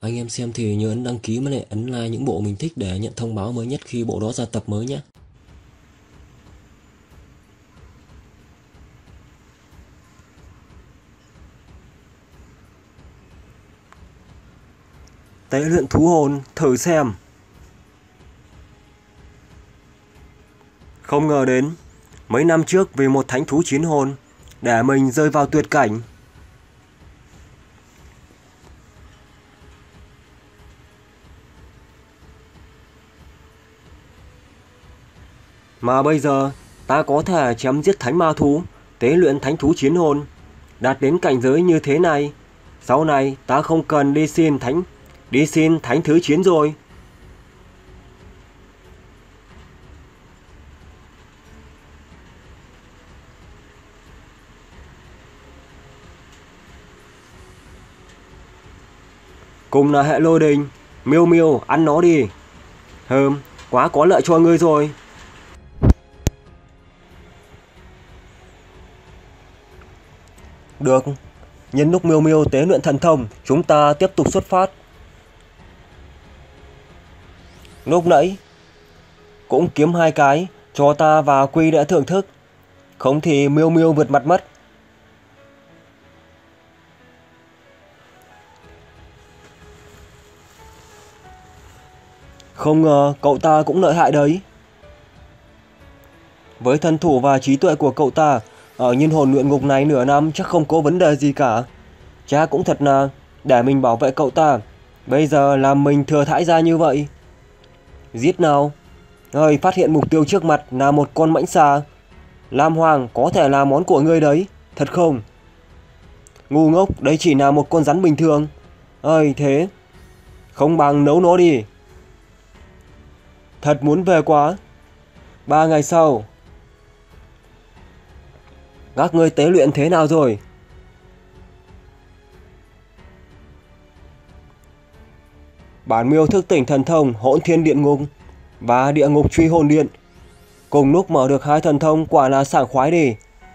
Anh em xem thì nhớ ấn đăng ký với lại ấn like những bộ mình thích để nhận thông báo mới nhất khi bộ đó ra tập mới nhé. Tế luyện thú hồn, thử xem. Không ngờ đến, mấy năm trước vì một thánh thú chiến hồn, để mình rơi vào tuyệt cảnh. Mà bây giờ, ta có thể chém giết thánh ma thú, tế luyện thánh thú chiến hồn, đạt đến cảnh giới như thế này. Sau này ta không cần đi xin thánh thứ chiến rồi. Cùng là hệ lôi đình, Miêu Miêu ăn nó đi. Quá có lợi cho ngươi rồi. Được, nhân lúc Miêu Miêu tế luyện thần thông, chúng ta tiếp tục xuất phát. Lúc nãy cũng kiếm 2 cái cho ta và Quy đã thưởng thức, không thì Miêu Miêu vượt mặt mất. Không ngờ cậu ta cũng lợi hại đấy. Với thân thủ và trí tuệ của cậu ta, ở nhân hồn luyện ngục này nửa năm chắc không có vấn đề gì cả. Cha cũng thật là để mình bảo vệ cậu ta, bây giờ làm mình thừa thãi ra như vậy. Giết nào. Phát hiện mục tiêu trước mặt là một con mãnh xà. Lam Hoàng có thể là món của ngươi đấy, thật không? Ngu ngốc, đấy chỉ là một con rắn bình thường. Thế không bằng nấu nó đi. Thật muốn về quá. 3 ngày sau. Các ngươi tế luyện thế nào rồi? Bản Miêu thức tỉnh thần thông Hỗn Thiên Điện Ngục và Địa Ngục Truy Hồn Điện. Cùng lúc mở được 2 thần thông quả là sảng khoái đi.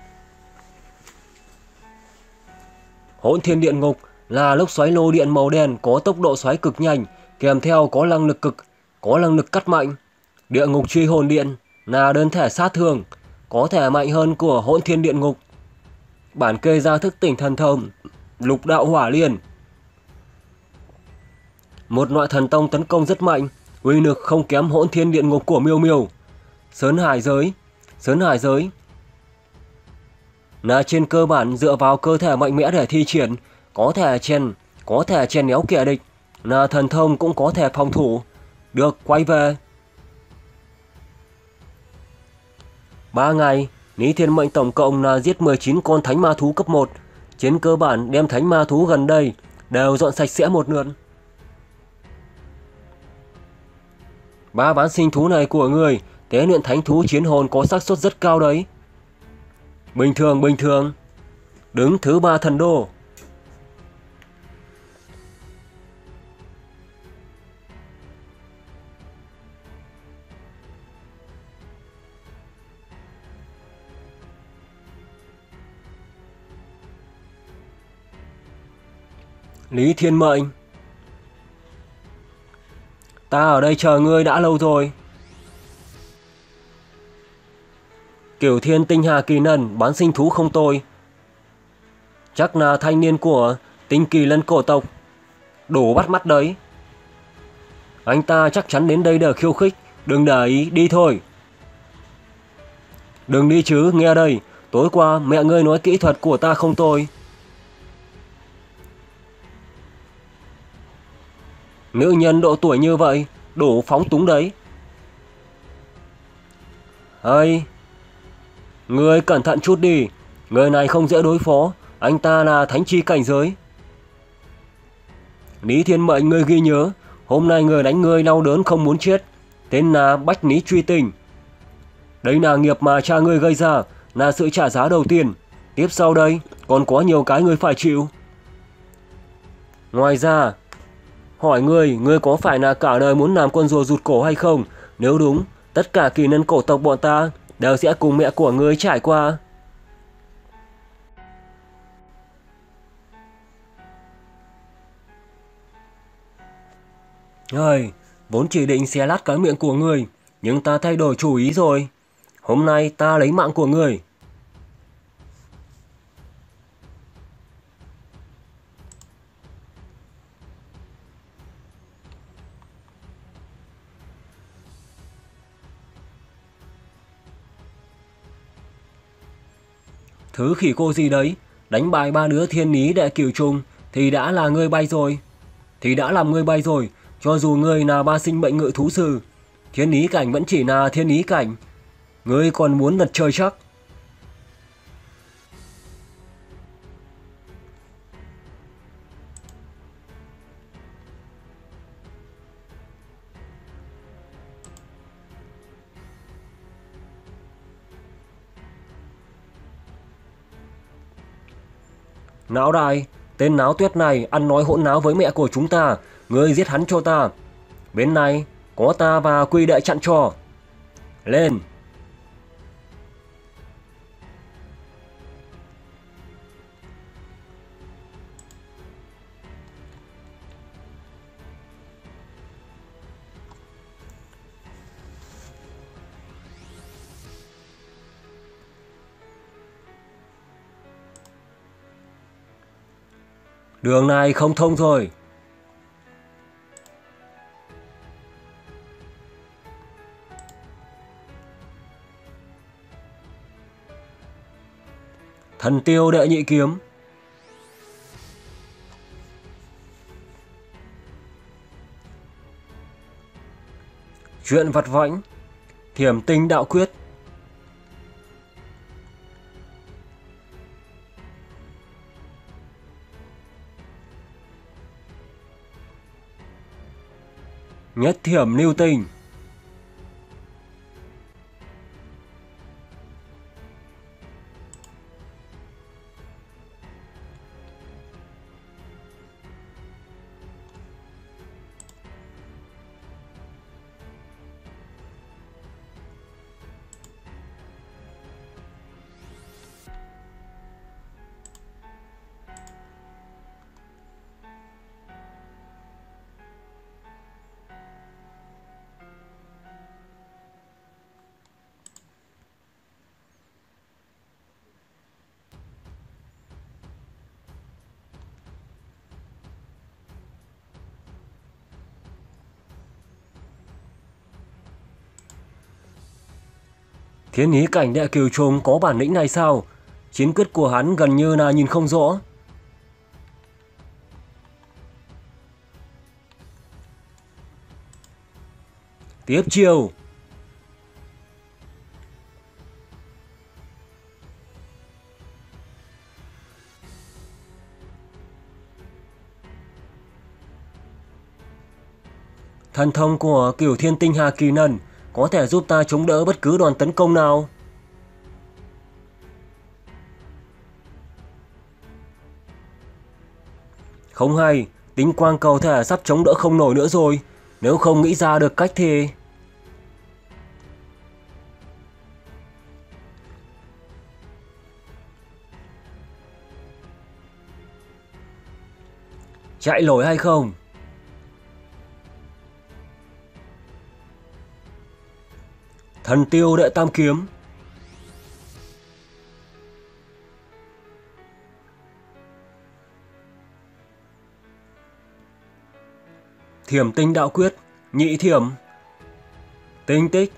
Hỗn Thiên Điện Ngục là lốc xoáy lô điện màu đen có tốc độ xoáy cực nhanh, kèm theo có năng lực cắt mạnh. Địa Ngục Truy Hồn Điện là đơn thể sát thương, có thể mạnh hơn của Hỗn Thiên Điện Ngục. Bản kê ra thức tỉnh thần thông Lục Đạo Hỏa Liên, một loại thần tông tấn công rất mạnh, uy lực không kém Hỗn Thiên Điện Ngục của Miêu Miêu. Sớn Hải giới là trên cơ bản dựa vào cơ thể mạnh mẽ để thi triển, có thể chèn éo kẻ địch, là thần thông cũng có thể phòng thủ. Được, quay về. 3 ngày, Lý Thiên Mệnh tổng cộng là giết 19 con thánh ma thú cấp 1. Trên cơ bản đem thánh ma thú gần đây đều dọn sạch sẽ một lượt. 3 bán sinh thú này của người tế luyện thánh thú chiến hồn có xác suất rất cao đấy. Bình thường. Đứng thứ 3 thần đô. Lý Thiên Mệnh, ta ở đây chờ ngươi đã lâu rồi. Cửu Thiên Tinh Hà Kỳ Lân bán sinh thú không tồi. Chắc là thanh niên của Tinh Kỳ Lân cổ tộc. Đủ bắt mắt đấy. Anh ta chắc chắn đến đây để khiêu khích. Đừng để ý, đi thôi. Đừng đi chứ, nghe đây. Tối qua mẹ ngươi nói kỹ thuật của ta không tồi. Nữ nhân độ tuổi như vậy, đủ phóng túng đấy. Ngươi cẩn thận chút đi. Người này không dễ đối phó. Anh ta là thánh chi cảnh giới. Lý Thiên Mệnh, ngươi ghi nhớ, hôm nay người đánh ngươi đau đớn không muốn chết, tên là Bách Lý Truy Tình. Đây là nghiệp mà cha ngươi gây ra, là sự trả giá đầu tiên. Tiếp sau đây còn có nhiều cái ngươi phải chịu. Ngoài ra, hỏi ngươi có phải là cả đời muốn làm con rùa rụt cổ hay không? Nếu đúng, tất cả kỳ lân cổ tộc bọn ta đều sẽ cùng mẹ của ngươi trải qua. Ơi, vốn chỉ định xé lát cái miệng của người, nhưng ta thay đổi chủ ý rồi. Hôm nay ta lấy mạng của người. Thứ khỉ cô gì đấy, đánh bại ba đứa thiên lý đệ cửu trùng thì đã là ngươi bay rồi. Thì đã làm ngươi bay rồi, cho dù ngươi là ba sinh mệnh ngự thú sư. Thiên lý cảnh vẫn chỉ là thiên lý cảnh. Ngươi còn muốn lật trời chắc. Não đại, tên náo tuyết này ăn nói hỗn náo với mẹ của chúng ta. Ngươi giết hắn cho ta. Bên này, có ta và quy đệ chặn cho. Lên. Đường này không thông rồi. Thần tiêu đệ nhị kiếm. Chuyện vặt vãnh. Thiểm tinh đạo quyết. Nhất thiểm lưu tình. Thiên ý cảnh đệ cửu trùng có bản lĩnh này sao? Chiến quyết của hắn gần như là nhìn không rõ. Tiếp chiều. Thần thông của Cửu Thiên Tinh Hà Kỳ Nần có thể giúp ta chống đỡ bất cứ đòn tấn công nào. Không hay, tinh quang cầu thể sắp chống đỡ không nổi nữa rồi. Nếu không nghĩ ra được cách thì... Chạy nổi hay không? Thần tiêu đệ tam kiếm. Thiểm tinh đạo quyết. Nhị thiểm. Tinh tích.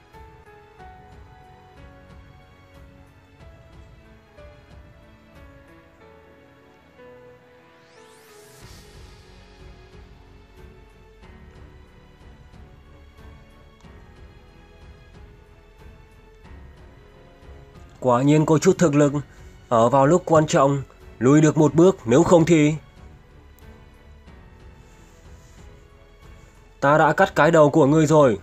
Quả nhiên có chút thực lực. Ở vào lúc quan trọng, lùi được một bước, nếu không thì... Ta đã cắt cái đầu của ngươi rồi.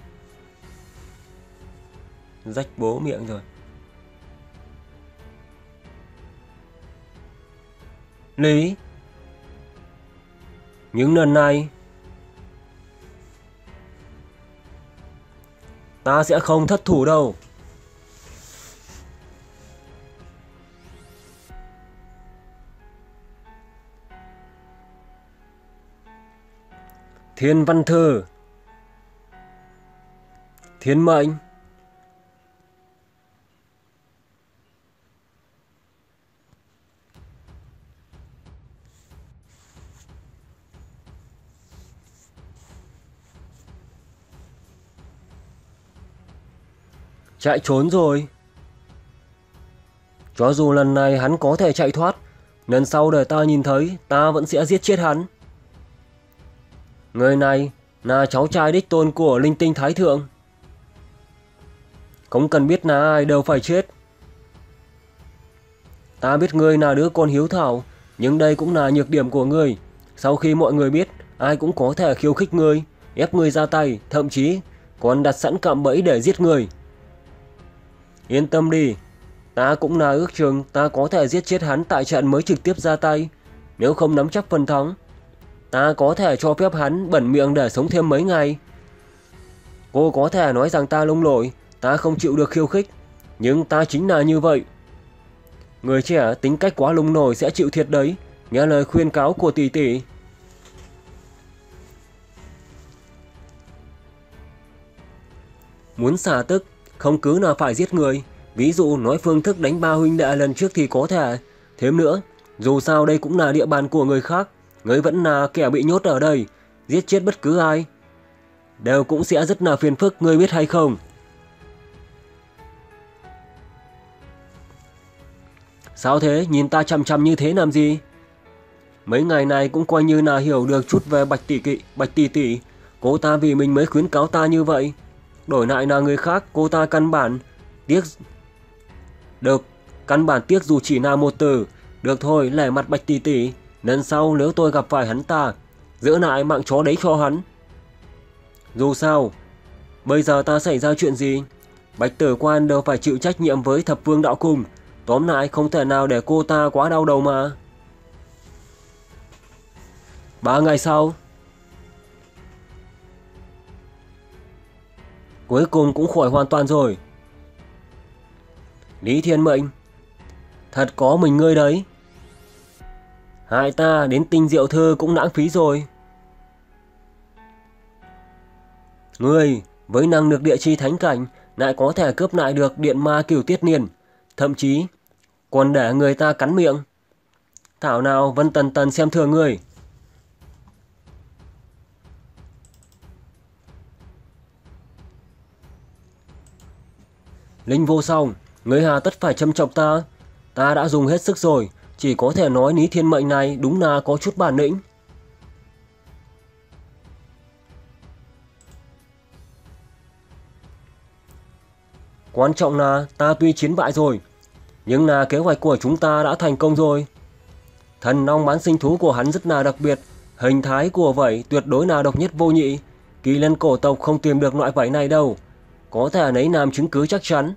Rách bố miệng rồi. Lý. Nhưng lần này ta sẽ không thất thủ đâu. Thiên Văn Thư. Thiên Mệnh. Chạy trốn rồi. Cho dù lần này hắn có thể chạy thoát, lần sau để ta nhìn thấy, ta vẫn sẽ giết chết hắn. Người này là cháu trai đích tôn của Linh Tinh Thái Thượng. Không cần biết là ai đều phải chết. Ta biết ngươi là đứa con hiếu thảo, nhưng đây cũng là nhược điểm của ngươi. Sau khi mọi người biết, ai cũng có thể khiêu khích ngươi, ép ngươi ra tay, thậm chí còn đặt sẵn cạm bẫy để giết ngươi. Yên tâm đi, ta cũng là ước chừng ta có thể giết chết hắn tại trận mới trực tiếp ra tay. Nếu không nắm chắc phần thắng, ta có thể cho phép hắn bẩn miệng để sống thêm mấy ngày. Cô có thể nói rằng ta lông lội, ta không chịu được khiêu khích, nhưng ta chính là như vậy. Người trẻ tính cách quá lung nổi sẽ chịu thiệt đấy, nghe lời khuyên cáo của tỷ tỷ. Muốn xả tức, không cứ là phải giết người. Ví dụ nói phương thức đánh ba huynh đệ lần trước thì có thể. Thêm nữa, dù sao đây cũng là địa bàn của người khác, người vẫn là kẻ bị nhốt ở đây, giết chết bất cứ ai đều cũng sẽ rất là phiền phức, ngươi biết hay không? Sao thế, nhìn ta chằm chằm như thế làm gì? Mấy ngày này cũng coi như là hiểu được chút về Bạch tỷ tỷ. Cô ta vì mình mới khuyến cáo ta như vậy. Đổi lại là người khác, cô ta căn bản tiếc dù chỉ là một từ. Được thôi, lẻ mặt Bạch tỷ tỷ, lần sau nếu tôi gặp phải hắn ta, giữ lại mạng chó đấy cho hắn. Dù sao, bây giờ ta xảy ra chuyện gì, Bạch Tử Quan đều phải chịu trách nhiệm với Thập Vương Đạo Cung. Tóm lại không thể nào để cô ta quá đau đầu mà. 3 ngày sau, cuối cùng cũng khỏi hoàn toàn rồi. Lý Thiên Mệnh, thật có mình ngươi đấy. Hại ta đến tinh diệu thư cũng lãng phí rồi. Ngươi với năng lực địa chi thánh cảnh lại có thể cướp lại được điện ma Cửu Tiết Niên, thậm chí còn để người ta cắn miệng. Thảo nào Vân Tần Tần xem thường ngươi. Linh Vô Song, ngươi hà tất phải châm chọc ta. Ta đã dùng hết sức rồi, chỉ có thể nói Lý Thiên Mệnh này đúng là có chút bản lĩnh. Quan trọng là ta tuy chiến bại rồi, nhưng là kế hoạch của chúng ta đã thành công rồi. Thần long bán sinh thú của hắn rất là đặc biệt, hình thái của vảy tuyệt đối là độc nhất vô nhị. Kỳ lân cổ tộc không tìm được loại vảy này đâu, có thể lấy làm chứng cứ chắc chắn.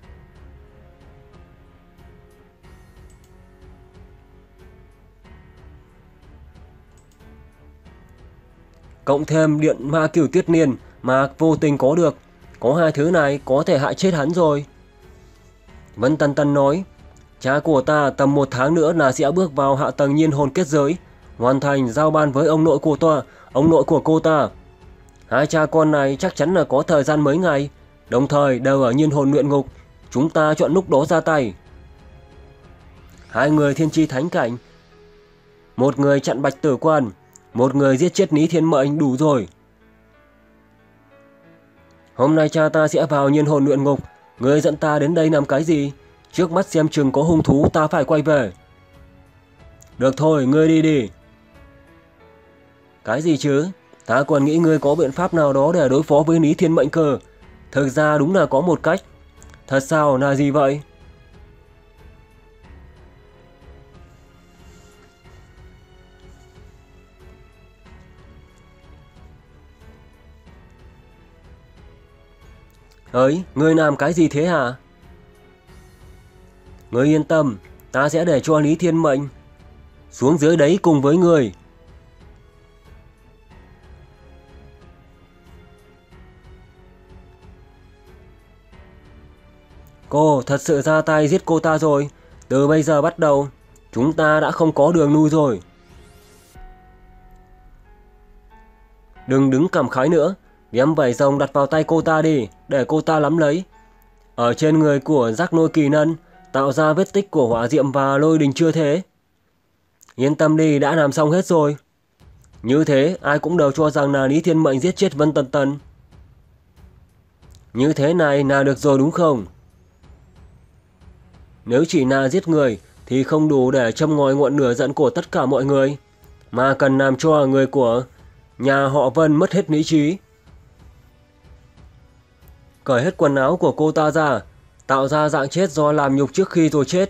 Cộng thêm điện ma Cửu Tiết Niên mà vô tình có được, có hai thứ này có thể hại chết hắn rồi. Vân Tần Tần nói, cha của ta tầm 1 tháng nữa là sẽ bước vào hạ tầng nhiên hồn kết giới, hoàn thành giao ban với ông nội của cô ta. Hai cha con này chắc chắn là có thời gian mấy ngày, đồng thời đều ở nhiên hồn luyện ngục. Chúng ta chọn lúc đó ra tay. Hai người thiên chi thánh cảnh, một người chặn Bạch Tử Quan, một người giết chết Lý Thiên Mệnh, đủ rồi. Hôm nay cha ta sẽ vào nhiên hồn luyện ngục, ngươi dẫn ta đến đây làm cái gì? Trước mắt xem chừng có hung thú, ta phải quay về. Được thôi, ngươi đi đi. Cái gì chứ? Ta còn nghĩ ngươi có biện pháp nào đó để đối phó với Lý Thiên Mệnh cơ. Thực ra đúng là có một cách. Thật sao, là gì vậy? Ấy, ngươi làm cái gì thế hả? Ngươi yên tâm, ta sẽ để cho Lý Thiên Mệnh xuống dưới đấy cùng với ngươi. Cô thật sự ra tay giết cô ta rồi. Từ bây giờ bắt đầu, chúng ta đã không có đường lui rồi. Đừng đứng cảm khái nữa, đem vảy rồng đặt vào tay cô ta đi, để cô ta nắm lấy. Ở trên người của giác nôi kỳ lân tạo ra vết tích của hỏa diệm và lôi đình chưa thế. Yên tâm đi, đã làm xong hết rồi. Như thế ai cũng đều cho rằng là Lý Thiên Mệnh giết chết Vân Tần Tần. Như thế này là được rồi đúng không? Nếu chỉ là giết người thì không đủ để châm ngòi ngọn lửa giận của tất cả mọi người, mà cần làm cho người của nhà họ Vân mất hết lý trí. Cởi hết quần áo của cô ta ra, tạo ra dạng chết do làm nhục trước khi rồi chết.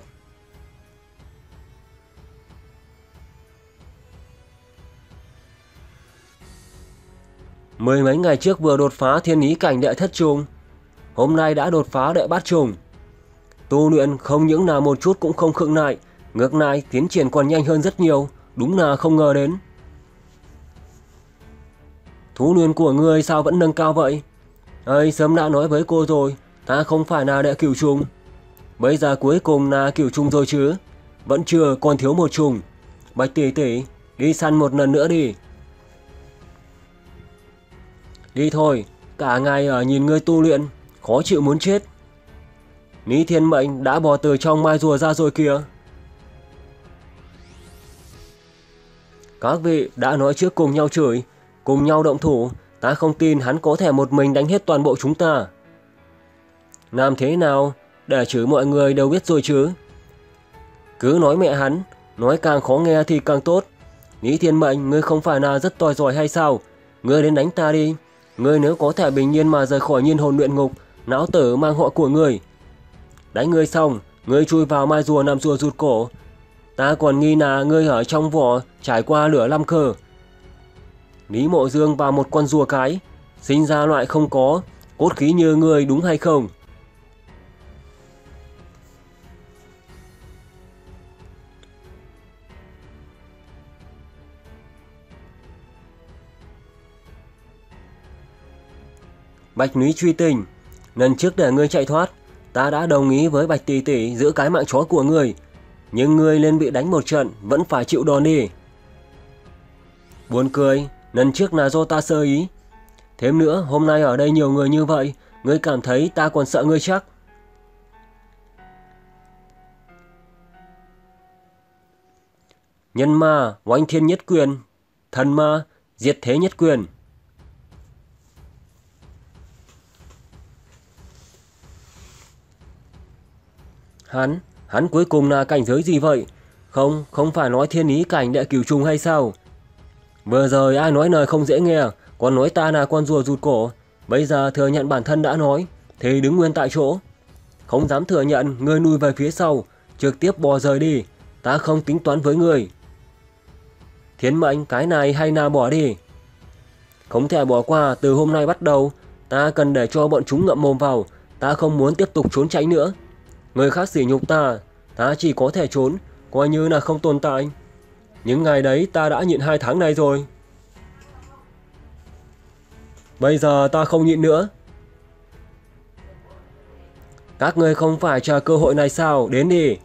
Mười mấy ngày trước vừa đột phá thiên ý cảnh đệ thất trùng, hôm nay đã đột phá đệ bát trùng. Tu luyện không những là một chút cũng không khựng lại, ngược lại tiến triển còn nhanh hơn rất nhiều, đúng là không ngờ đến. Thú luyện của ngươi sao vẫn nâng cao vậy? Ơi, sớm đã nói với cô rồi, ta không phải là đệ cửu trùng. Bây giờ cuối cùng là cửu trùng rồi chứ, vẫn chưa, còn thiếu một trùng. Bạch tỷ tỷ, đi săn một lần nữa đi. Đi thôi, cả ngày ở nhìn ngươi tu luyện, khó chịu muốn chết. Lý Thiên Mệnh đã bò từ trong mai rùa ra rồi kìa. Các vị đã nói trước cùng nhau chửi, cùng nhau động thủ, ta không tin hắn có thể một mình đánh hết toàn bộ chúng ta. Làm thế nào để chửi mọi người đều biết rồi chứ. Cứ nói mẹ hắn, nói càng khó nghe thì càng tốt. Lý Thiên Mệnh, ngươi không phải là rất tỏi giỏi hay sao? Ngươi đến đánh ta đi. Ngươi nếu có thể bình nhiên mà rời khỏi nhiên hồn luyện ngục, não tử mang họ của ngươi. Đánh ngươi xong, ngươi chui vào mai rùa nằm rùa rụt cổ. Ta còn nghi là ngươi ở trong vỏ trải qua lửa năm cờ. Lý Mộ Dương vào một con rùa cái, sinh ra loại không có cốt khí như ngươi đúng hay không? Bạch Lý truy tình, lần trước để ngươi chạy thoát, ta đã đồng ý với Bạch tỷ tỷ giữ cái mạng chó của ngươi, nhưng ngươi lên bị đánh một trận vẫn phải chịu đòn đi. Buồn cười, lần trước là do ta sơ ý. Thêm nữa, hôm nay ở đây nhiều người như vậy, ngươi cảm thấy ta còn sợ ngươi chắc? Nhân ma, oanh thiên nhất quyền, thần ma, diệt thế nhất quyền. Hắn cuối cùng là cảnh giới gì vậy? Không phải nói thiên ý cảnh đệ cửu trùng hay sao? Vừa rồi ai nói lời không dễ nghe, còn nói ta là con rùa rụt cổ. Bây giờ thừa nhận bản thân đã nói, thì đứng nguyên tại chỗ. Không dám thừa nhận, ngươi lui về phía sau, trực tiếp bò rời đi. Ta không tính toán với ngươi. Thiên Mệnh, cái này hay là bỏ đi? Không thể bỏ qua, từ hôm nay bắt đầu, ta cần để cho bọn chúng ngậm mồm vào. Ta không muốn tiếp tục trốn tránh nữa. Người khác sỉ nhục ta, ta chỉ có thể trốn, coi như là không tồn tại. Những ngày đấy ta đã nhịn 2 tháng này rồi. Bây giờ ta không nhịn nữa. Các ngươi không phải chờ cơ hội này sao? Đến đi.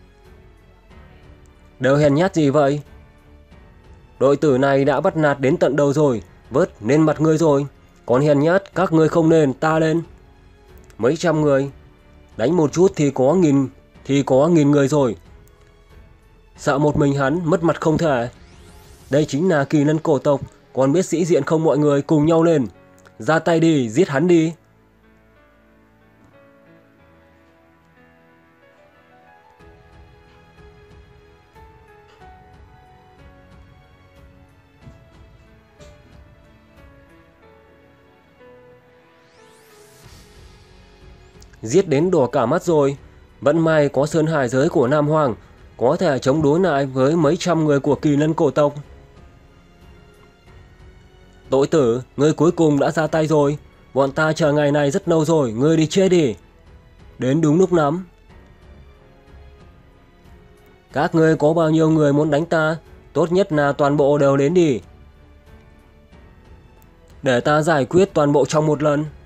Đều hèn nhát gì vậy? Đội tử này đã bắt nạt đến tận đầu rồi, vớt lên mặt ngươi rồi. Còn hèn nhát, các ngươi không nên, ta lên. Mấy trăm người, đánh một chút thì có nghìn người rồi. Sợ một mình hắn mất mặt không thể. Đây chính là kỳ lân cổ tộc, còn biết sĩ diện không mọi người cùng nhau lên. Ra tay đi, giết hắn đi. Giết đến đỏ cả mắt rồi. Vẫn may có sơn hải giới của Nam Hoàng, có thể chống đối lại với mấy trăm người của kỳ lân cổ tộc. Tội tử, ngươi cuối cùng đã ra tay rồi. Bọn ta chờ ngày này rất lâu rồi, ngươi đi chết đi. Đến đúng lúc lắm. Các ngươi có bao nhiêu người muốn đánh ta? Tốt nhất là toàn bộ đều đến đi, để ta giải quyết toàn bộ trong một lần.